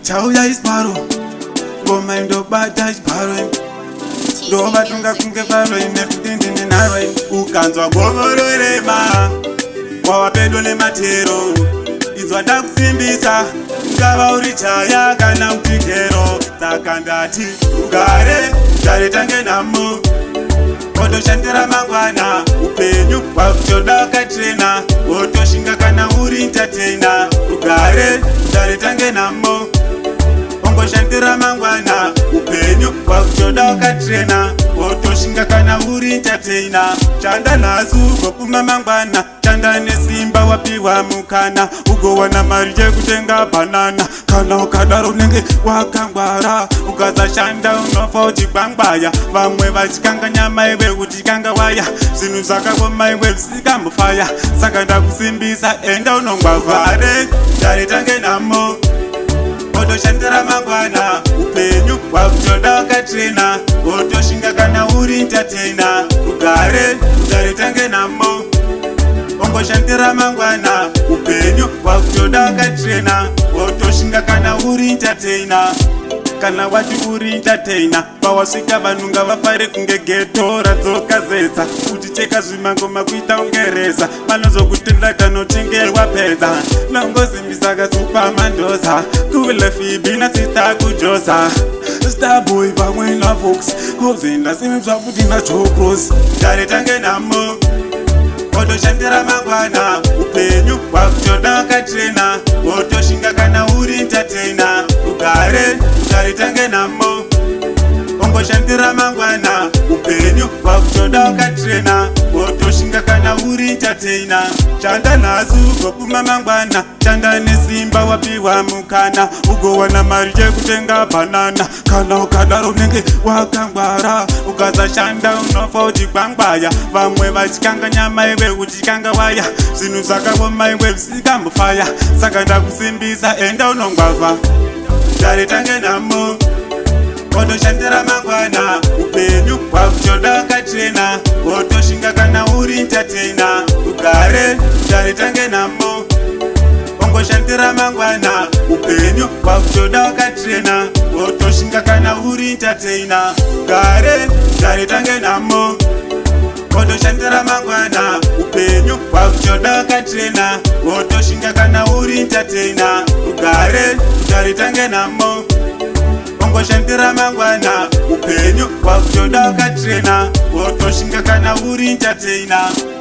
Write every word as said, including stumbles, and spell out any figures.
chauya isbaro ngoma indobata chibaro ndovatunga kunge faro inefutindini naro ukanzwa gomoro rema wavapedo nematero inzwa ndakusimbisa ungava uri chaya kana utigero saka ndati ugare taretange namo wotoshandira mangwana upenyu wakutoda ukatrena wotoshinga kana uri entertainer ugare taretange namo ongoshandira mangwana upenyu wakutoda ukatrena wotoshinga kana uri entertainer chanda nasu gopuma mangwana chanda nesimba wapiwa mukana ugowana mari yekutenga banana kana ukadaro unenge wakangwara ukasashanda unofa uchigwangwaya vamwe vachikanganya maiwe uchikanga waya zvinhu zvakako maiwe zvisikambofaya saka ndakusimbisa enda unongwavare taretange namo wotoshandira mangwana upenyu wakutoda ukatrena wotoshinga kana uri entertainer ugare taretange namo ongoshandira mangwana upenyu wakutoda ukatrena wotoshinga kana uri entertainer kana wati uri entertainer pawasvika vanhu ngavafare kunge geto radzokazetsa kuticheka zvimangoma kuita ungereza vanozokutenda kanotingerwa pedza nangozimbisa kasupa mandoza kuvile fibina sita kujoza starboy pamwe navox kozenda simimzwa kuti nachokros taretange namo wotoshandira mangwana upenyu wakutoda ukatrena wotoshinga kana uri entertainer ugare taretange namo ongoshandira mangwana upenyu wakutoda ukatrena wotoshinga kana uri entertainer chanda nasu gopuma mangwana chanda nesimba wapiwa mukana ugowana mari yekutenga banana kana ukadaro unenge wakangwara ukasashanda unofa uchigwangwaya vamwe vachikanganya maiwe uchikanga waya zvinhu zvakako maiwe zvisikambofaya saka ndakusimbisa enda unongwavha taretange namo wotoshandira mangwana upenyu wakutoda ukatrena wotoshinga kana uri entertainer ugare taretange namo ongoshandira mangwana upenyu wakutoda ukatrena wotoshinga kana uri entertainer ugare taretange namo wotoshandira mangwana upenyu wakutoda ukatrena wotoshinga kana uri entertainer ugare taretange namo ongoshandira mangwana upenyu wakutoda ukatrena wotoshinga kana uri entertainer